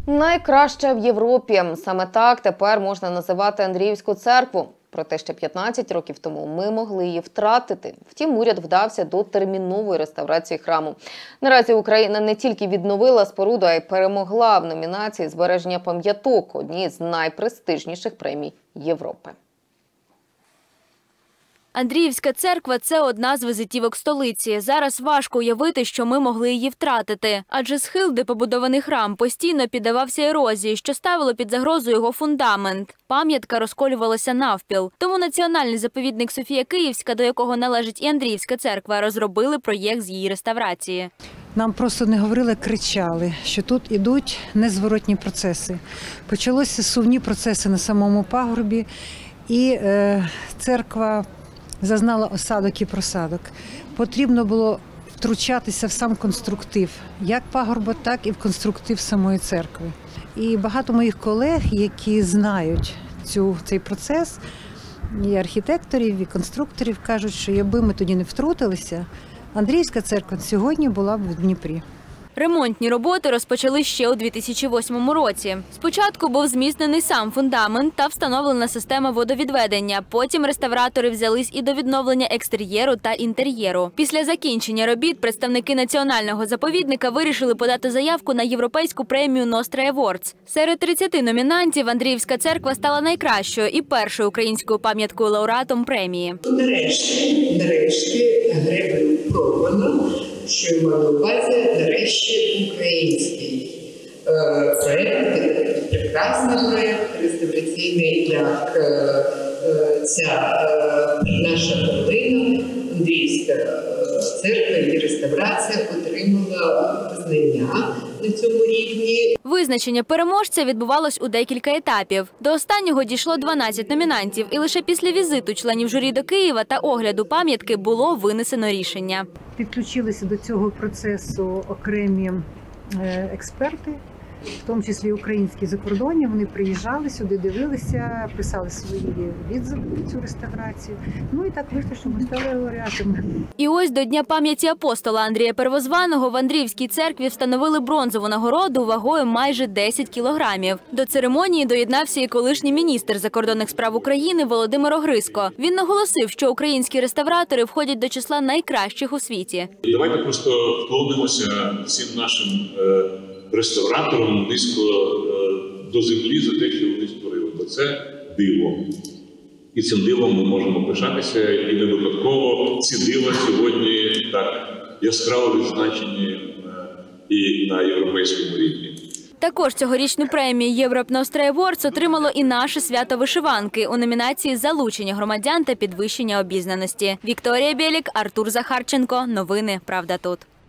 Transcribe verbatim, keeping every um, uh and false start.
Найкраща в Європі. Саме так тепер можна називати Андріївську церкву. Проте ще п'ятнадцять років тому ми могли її втратити. Втім, уряд вдався до термінової реставрації храму. Наразі Україна не тільки відновила споруду, а й перемогла в номінації «Збереження пам'яток» – одній з найпрестижніших премій Європи. Андріївська церква – це одна з візитівок столиці. Зараз важко уявити, що ми могли її втратити. Адже схил, де побудований храм, постійно піддавався ерозії, що ставило під загрозу його фундамент. Пам'ятка розколювалася навпіл. Тому Національний заповідник Софія Київська, до якого належить і Андріївська церква, розробили проєкт з її реставрації. Нам просто не говорили, кричали, що тут ідуть незворотні процеси. Почалися сувні процеси на самому пагорбі, і е, церква зазнала осадок і просадок. Потрібно було втручатися в сам конструктив, як пагорба, так і в конструктив самої церкви. І багато моїх колег, які знають цю, цей процес, і архітекторів, і конструкторів, кажуть, що якби ми тоді не втрутилися, Андріївська церква сьогодні була б в Дніпрі. Ремонтні роботи розпочали ще у дві тисячі восьмому році. Спочатку був зміцнений сам фундамент та встановлена система водовідведення. Потім реставратори взялись і до відновлення екстер'єру та інтер'єру. Після закінчення робіт представники національного заповідника вирішили подати заявку на європейську премію Nostra Awards. Серед тридцяти номінантів Андріївська церква стала найкращою і першою українською пам'яткою лауреатом премії. Нарешті, нарешті, греблю пробувано, що я маю на увазі, нарешті, український е, проєкт, прекрасний проєкт, реставраційний, як е, е, ця е, наша перлина, Андріївська церква, її реставрація отримала визнання на цьому рівні. Визначення переможця відбувалось у декілька етапів. До останнього дійшло дванадцять номінантів, і лише після візиту членів журі до Києва та огляду пам'ятки було винесено рішення. Підключилися до цього процесу окремі експерти, в тому числі українські закордонні. Вони приїжджали сюди, дивилися, писали свої відзиви про цю реставрацію. Ну і так вийшло, що ми стали лауреатами. І ось до Дня пам'яті апостола Андрія Первозваного в Андріївській церкві встановили бронзову нагороду вагою майже десять кілограмів. До церемонії доєднався і колишній міністр закордонних справ України Володимир Огризко. Він наголосив, що українські реставратори входять до числа найкращих у світі. Давайте просто вклонимося всім нашим е реставраторам низько до землі за те, що вони створили. Бо це диво. І цим дивом ми можемо пишатися, і не випадково ці дива сьогодні так яскраво відзначені і на європейському рівні. Також цьогорічну премію Europe Nostra Awards отримало і наше свято вишиванки у номінації «Залучення громадян та підвищення обізнаності». Вікторія Білік, Артур Захарченко. Новини «Правда тут».